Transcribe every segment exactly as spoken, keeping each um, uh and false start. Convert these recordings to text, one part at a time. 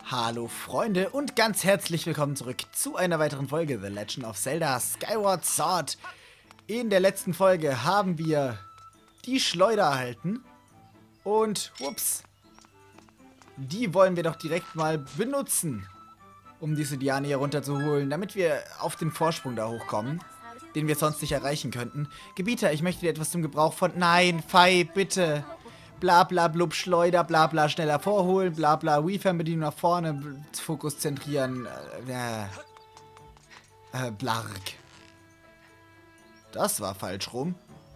Hallo Freunde und ganz herzlich willkommen zurück zu einer weiteren Folge The Legend of Zelda Skyward Sword. In der letzten Folge haben wir die Schleuder erhalten und ups, die wollen wir doch direkt mal benutzen, um diese Diane hier runterzuholen, damit wir auf den Vorsprung da hochkommen, den wir sonst nicht erreichen könnten. Gebieter, ich möchte dir etwas zum Gebrauch von... Nein, Fei, bitte! Bla bla blub, Schleuder, bla bla, schneller vorholen, bla bla, Wii-Fernbedienung nach vorne, Fokus zentrieren, äh, äh, blark. Das war falsch rum.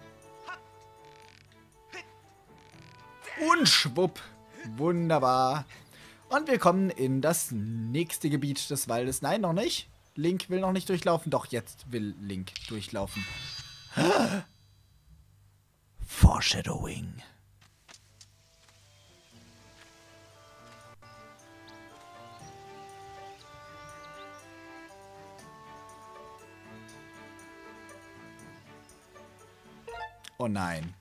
Und schwupp, wunderbar. Und wir kommen in das nächste Gebiet des Waldes. Nein, noch nicht. Link will noch nicht durchlaufen. Doch, jetzt will Link durchlaufen. Foreshadowing. Oh nein.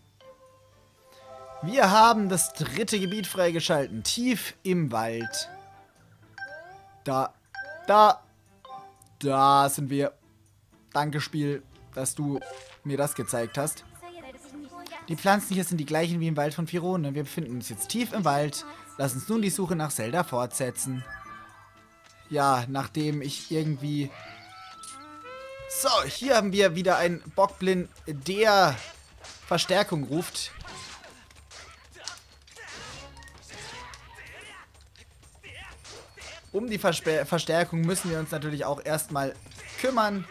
Wir haben das dritte Gebiet freigeschalten. Tief im Wald. Da. Da. Da sind wir. Danke, Spiel, dass du mir das gezeigt hast. Die Pflanzen hier sind die gleichen wie im Wald von Firone. Wir befinden uns jetzt tief im Wald. Lass uns nun die Suche nach Zelda fortsetzen. Ja, nachdem ich irgendwie... So, hier haben wir wieder einen Bockblin, der Verstärkung ruft. Um die Versper- Verstärkung müssen wir uns natürlich auch erstmal kümmern.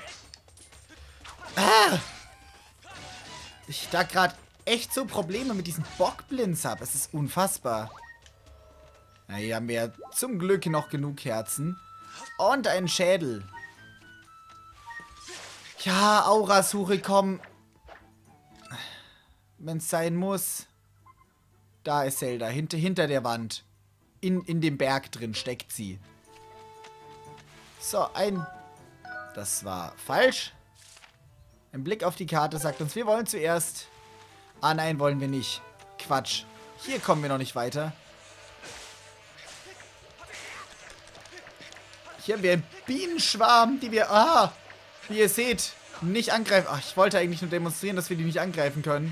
Ah! Ich da gerade echt so Probleme mit diesen Bockblins habe. Es ist unfassbar. Na, hier haben wir zum Glück noch genug Herzen. Und einen Schädel. Ja, Aurasuche, komm. Wenn es sein muss. Da ist Zelda, hinter, hinter der Wand. In, in dem Berg drin steckt sie. So, ein... Das war falsch. Ein Blick auf die Karte sagt uns, wir wollen zuerst... Ah, nein, wollen wir nicht. Quatsch. Hier kommen wir noch nicht weiter. Hier haben wir einen Bienenschwarm, die wir... Ah! Wie ihr seht, nicht angreifen. Ach, ich wollte eigentlich nur demonstrieren, dass wir die nicht angreifen können.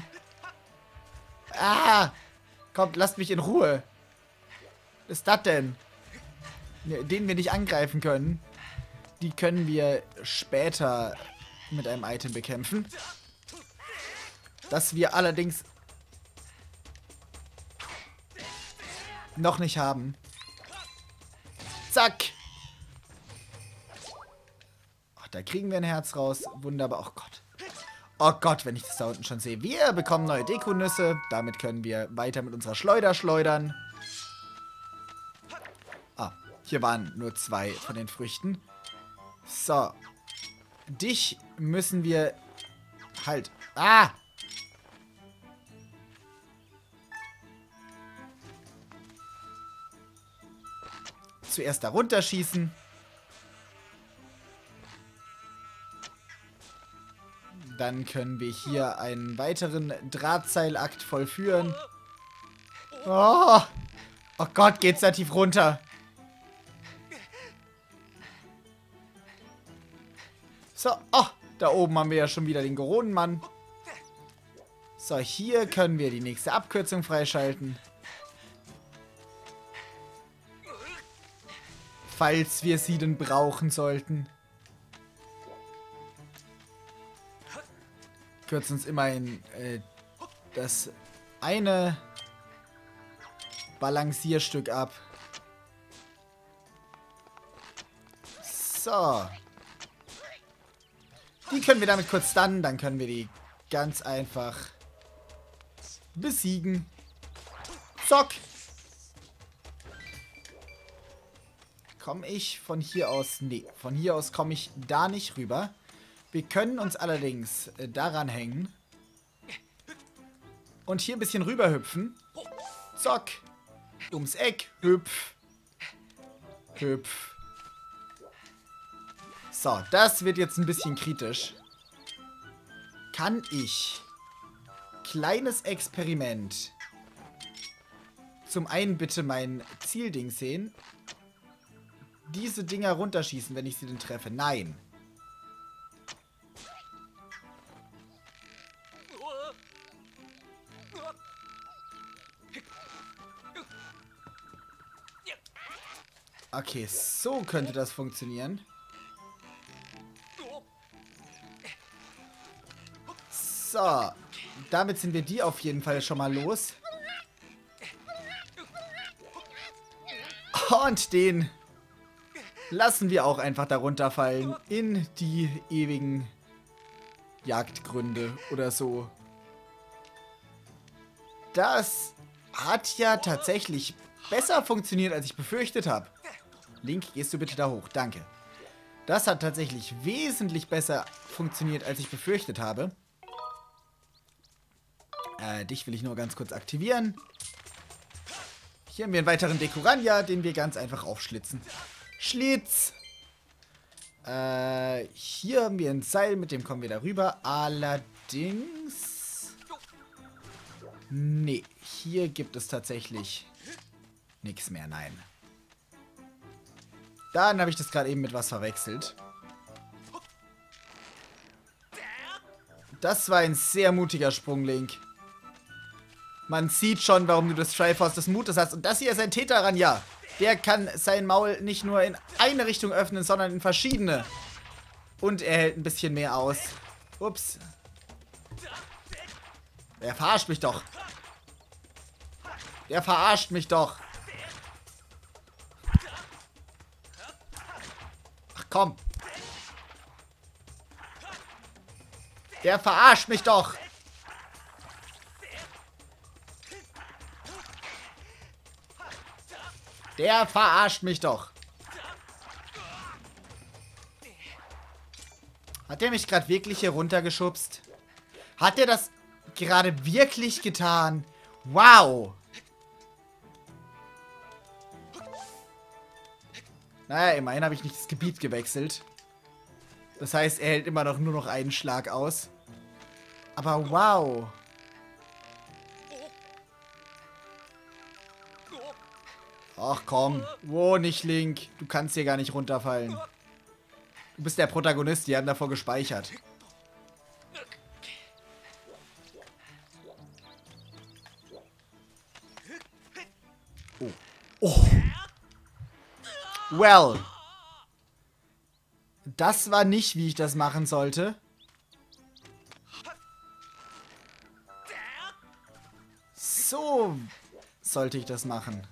Ah! Kommt, lasst mich in Ruhe. Was ist das denn? Den wir nicht angreifen können. Die können wir später mit einem Item bekämpfen. Das wir allerdings noch nicht haben. Zack! Da kriegen wir ein Herz raus. Wunderbar. Oh Gott. Oh Gott, wenn ich das da unten schon sehe. Wir bekommen neue Dekonüsse. Damit können wir weiter mit unserer Schleuder schleudern. Ah, hier waren nur zwei von den Früchten. So. Dich müssen wir... Halt. Ah! Zuerst da runterschießen. Dann können wir hier einen weiteren Drahtseilakt vollführen. Oh, oh Gott, geht's da tief runter. So, oh, da oben haben wir ja schon wieder den Goronenmann. So, hier können wir die nächste Abkürzung freischalten. Falls wir sie denn brauchen sollten. Kürzen uns immerhin äh, das eine Balancierstück ab. So. Die können wir damit kurz stunnen, dann können wir die ganz einfach besiegen. Zock! Komme ich von hier aus? Nee, von hier aus komme ich da nicht rüber. Wir können uns allerdings äh, daran hängen. Und hier ein bisschen rüber hüpfen. Zock. Ums Eck. Hüpf. Hüpf. So, das wird jetzt ein bisschen kritisch. Kann ich... Kleines Experiment. Zum einen bitte mein Zielding sehen. diese Dinger runterschießen, wenn ich sie denn treffe? Nein. Okay, so könnte das funktionieren. So, damit sind wir die auf jeden Fall schon mal los. Und den lassen wir auch einfach darunter fallen in die ewigen Jagdgründe oder so. Das hat ja tatsächlich besser funktioniert, als ich befürchtet habe. Link, gehst du bitte da hoch? Danke. Das hat tatsächlich wesentlich besser funktioniert, als ich befürchtet habe. Äh, dich will ich nur ganz kurz aktivieren. Hier haben wir einen weiteren Dekuranja, den wir ganz einfach aufschlitzen. Schlitz! Äh, hier haben wir ein Seil, mit dem kommen wir darüber. Allerdings... Nee, hier gibt es tatsächlich nichts mehr, nein. Dann habe ich das gerade eben mit was verwechselt. Das war ein sehr mutiger Sprung, Link. Man sieht schon, warum du das Triforce des Mutes hast. Und das hier ist ein Tetaranja. Der kann sein Maul nicht nur in eine Richtung öffnen, sondern in verschiedene. Und er hält ein bisschen mehr aus. Ups. Der verarscht mich doch. Der verarscht mich doch. Ach komm. Der verarscht mich doch. Der verarscht mich doch. Hat der mich gerade wirklich hier runtergeschubst? Hat der das gerade wirklich getan? Wow. Naja, immerhin habe ich nicht das Gebiet gewechselt. Das heißt, er hält immer noch nur noch einen Schlag aus. Aber wow. Ach komm. Wo nicht, Link. Du kannst hier gar nicht runterfallen. Du bist der Protagonist, die haben davor gespeichert. Oh. Oh. Well. Das war nicht, wie ich das machen sollte. So sollte ich das machen.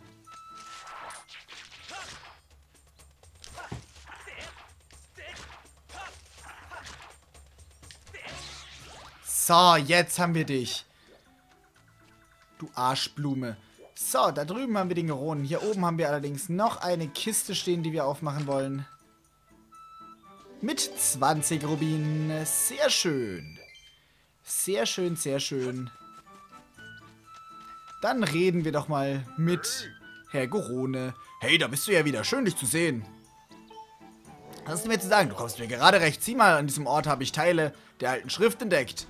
So, jetzt haben wir dich. Du Arschblume. So, da drüben haben wir den Geronen. Hier oben haben wir allerdings noch eine Kiste stehen, die wir aufmachen wollen. Mit zwanzig Rubinen. Sehr schön. Sehr schön, sehr schön. Dann reden wir doch mal mit Herr Gorone. Hey, da bist du ja wieder. Schön, dich zu sehen. Was hast du mir zu sagen? Du kommst mir gerade recht. Sieh mal, an diesem Ort habe ich Teile der alten Schrift entdeckt.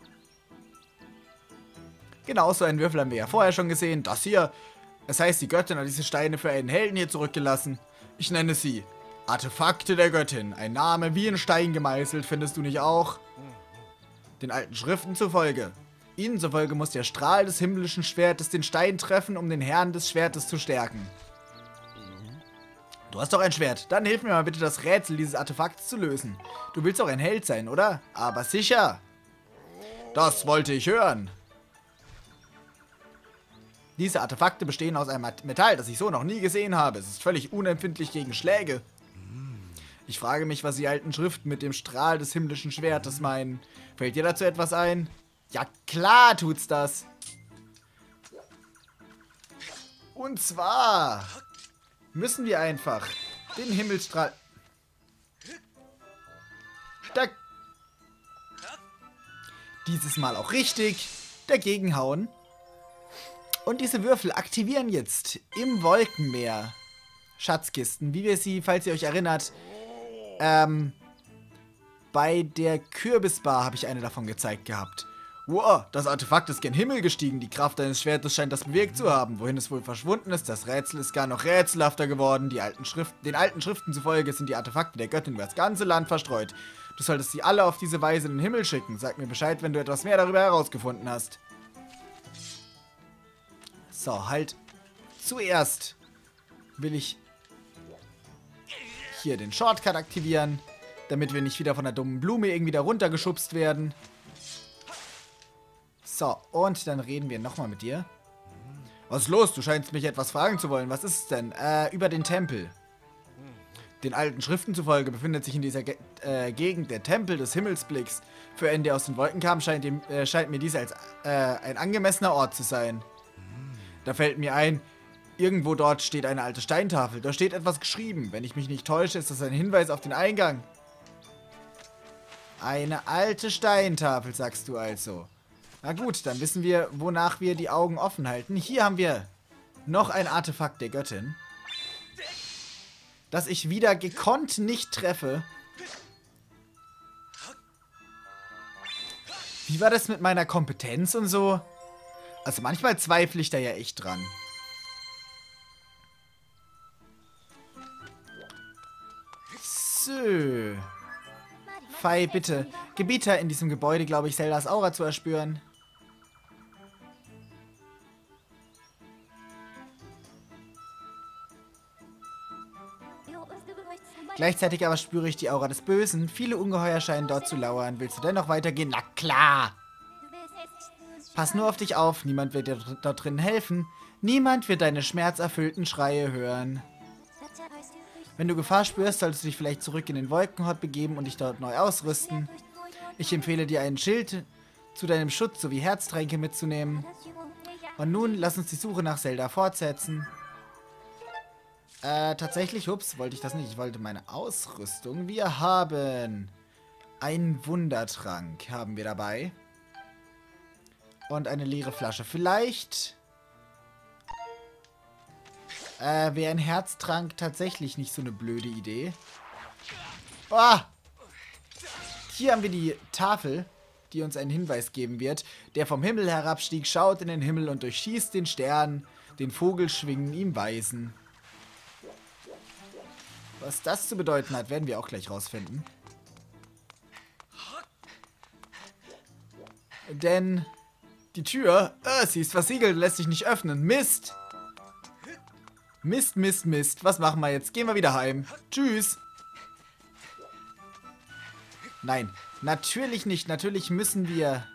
Genau, so einen Würfel haben wir ja vorher schon gesehen. Das hier. Das heißt, die Göttin hat diese Steine für einen Helden hier zurückgelassen. Ich nenne sie Artefakte der Göttin. Ein Name wie in Stein gemeißelt, findest du nicht auch? Den alten Schriften zufolge. Ihnen zufolge muss der Strahl des himmlischen Schwertes den Stein treffen, um den Herrn des Schwertes zu stärken. Du hast doch ein Schwert. Dann hilf mir mal bitte, das Rätsel dieses Artefakts zu lösen. Du willst doch ein Held sein, oder? Aber sicher. Das wollte ich hören. Diese Artefakte bestehen aus einem Metall, das ich so noch nie gesehen habe. Es ist völlig unempfindlich gegen Schläge. Ich frage mich, was die alten Schriften mit dem Strahl des himmlischen Schwertes meinen. Fällt dir dazu etwas ein? Ja, klar tut's das. Und zwar müssen wir einfach den Himmelsstrahl... Da Dieses Mal auch richtig dagegen hauen. Und diese Würfel aktivieren jetzt im Wolkenmeer Schatzkisten, wie wir sie, falls ihr euch erinnert, ähm, bei der Kürbisbar habe ich eine davon gezeigt gehabt. Wow, das Artefakt ist gen Himmel gestiegen. Die Kraft deines Schwertes scheint das bewirkt zu haben. Wohin es wohl verschwunden ist, das Rätsel ist gar noch rätselhafter geworden. Die alten Schriften, den alten Schriften zufolge sind die Artefakte der Göttin über das ganze Land verstreut. Du solltest sie alle auf diese Weise in den Himmel schicken. Sag mir Bescheid, wenn du etwas mehr darüber herausgefunden hast. So, halt. Zuerst will ich hier den Shortcut aktivieren, damit wir nicht wieder von der dummen Blume irgendwie da runtergeschubst werden. So, und dann reden wir nochmal mit dir. Was ist los? Du scheinst mich etwas fragen zu wollen. Was ist es denn? Äh, über den Tempel. Den alten Schriften zufolge befindet sich in dieser Ge äh, Gegend der Tempel des Himmelsblicks. Für einen, der aus den Wolken kam, scheint, dem, äh, scheint mir dieser als äh, ein angemessener Ort zu sein. Da fällt mir ein, irgendwo dort steht eine alte Steintafel. Da steht etwas geschrieben. Wenn ich mich nicht täusche, ist das ein Hinweis auf den Eingang. Eine alte Steintafel, sagst du also. Na gut, dann wissen wir, wonach wir die Augen offen halten. Hier haben wir noch ein Artefakt der Göttin, das ich wieder gekonnt nicht treffe. Wie war das mit meiner Kompetenz und so? Also manchmal zweifle ich da ja echt dran. So. Fei, bitte. Gebieter in diesem Gebäude, glaube ich, Zeldas Aura zu erspüren. Gleichzeitig aber spüre ich die Aura des Bösen. Viele Ungeheuer scheinen dort zu lauern. Willst du dennoch weitergehen? Na klar! Pass nur auf dich auf. Niemand wird dir dort drinnen helfen. Niemand wird deine schmerzerfüllten Schreie hören. Wenn du Gefahr spürst, solltest du dich vielleicht zurück in den Wolkenhort begeben und dich dort neu ausrüsten. Ich empfehle dir, einen Schild zu deinem Schutz sowie Herztränke mitzunehmen. Und nun, lass uns die Suche nach Zelda fortsetzen. Äh, tatsächlich, ups, wollte ich das nicht. Ich wollte meine Ausrüstung. Wir haben einen Wundertrank, haben wir dabei. Und eine leere Flasche. Vielleicht äh, wäre ein Herztrank tatsächlich nicht so eine blöde Idee. Ah! Hier haben wir die Tafel, die uns einen Hinweis geben wird. Der vom Himmel herabstieg, schaut in den Himmel und durchschießt den Stern. Den Vogel schwingen ihm Weisen. Was das zu bedeuten hat, werden wir auch gleich rausfinden. Denn die Tür, äh, sie ist versiegelt, lässt sich nicht öffnen. Mist! Mist, Mist, Mist. Was machen wir jetzt? Gehen wir wieder heim. Tschüss. Nein, natürlich nicht. Natürlich müssen wir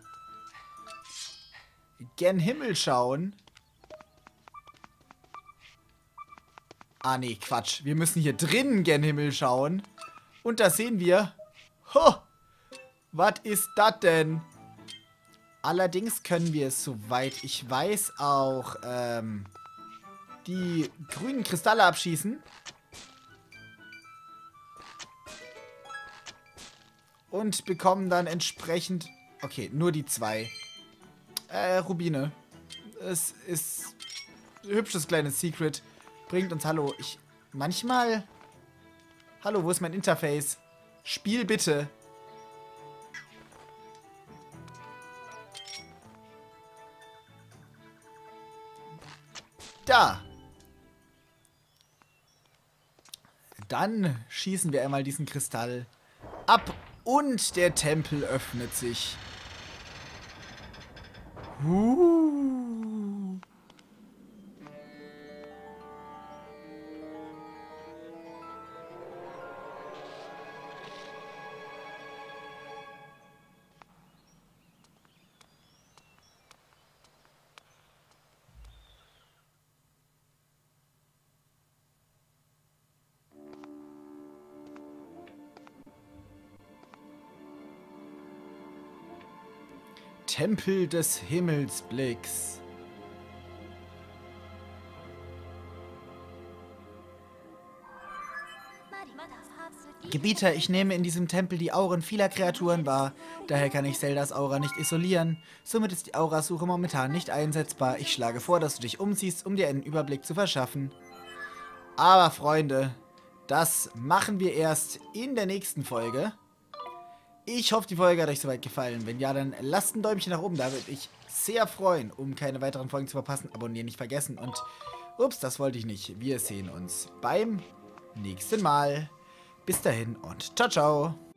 gen Himmel schauen. Ah, nee, Quatsch. Wir müssen hier drinnen gen Himmel schauen. Und da sehen wir... Ho! Was ist das denn? Allerdings können wir, soweit ich weiß, auch ähm, die grünen Kristalle abschießen. Und bekommen dann entsprechend... Okay, nur die zwei. Äh, Rubine. Es ist ein hübsches kleines Secret. Bringt uns, hallo, ich... Manchmal... Hallo, wo ist mein Interface? Spiel bitte. Da. Dann schießen wir einmal diesen Kristall ab und der Tempel öffnet sich. Uh. Tempel des Himmelsblicks. Gebieter, ich nehme in diesem Tempel die Auren vieler Kreaturen wahr. Daher kann ich Zeldas Aura nicht isolieren. Somit ist die Aurasuche momentan nicht einsetzbar. Ich schlage vor, dass du dich umziehst, um dir einen Überblick zu verschaffen. Aber Freunde, das machen wir erst in der nächsten Folge. Ich hoffe, die Folge hat euch soweit gefallen. Wenn ja, dann lasst ein Däumchen nach oben. Da würde ich sehr freuen, um keine weiteren Folgen zu verpassen. Abonnieren nicht vergessen. Und ups, das wollte ich nicht. Wir sehen uns beim nächsten Mal. Bis dahin und ciao, ciao.